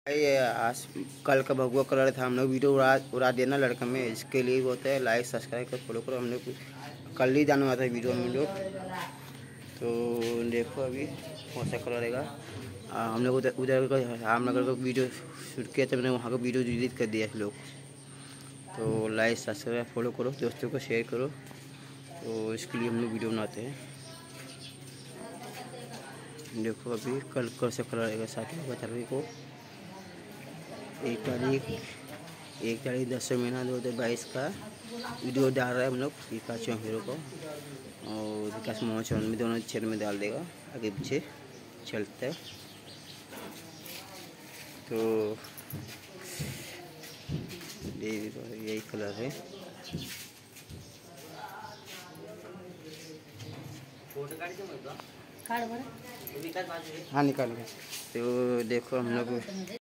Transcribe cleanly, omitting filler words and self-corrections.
ये आज कल का भगवा कलर था, हम लोग वीडियो उड़ा देना लड़का में, इसके लिए होता है लाइक सब्सक्राइब कर फॉलो करो। हम लोग कल ही जाने वाला था वीडियो में लोग, तो देखो अभी कौन सा कलर रहेगा। हम लोग उधर रामनगर का वीडियो शूट किया, तो मैंने वहाँ का वीडियो डिलीट कर दिया लोग। तो लाइक सब्सक्राइब फॉलो करो, दोस्तों को शेयर करो, तो इसके लिए हम लोग वीडियो बनाते हैं। देखो अभी कल कौन सा कलर रहेगा। 7 तारीख को 1 तारीख 10 महीना 2022 का वीडियो डाल रहा है हम लोग विकास हीरो को, और विकास मोहन में दोनों क्षेत्र में डाल देगा, आगे पीछे चलता है। तो यही कलर है। हाँ निकाल। तो देखो हम लोग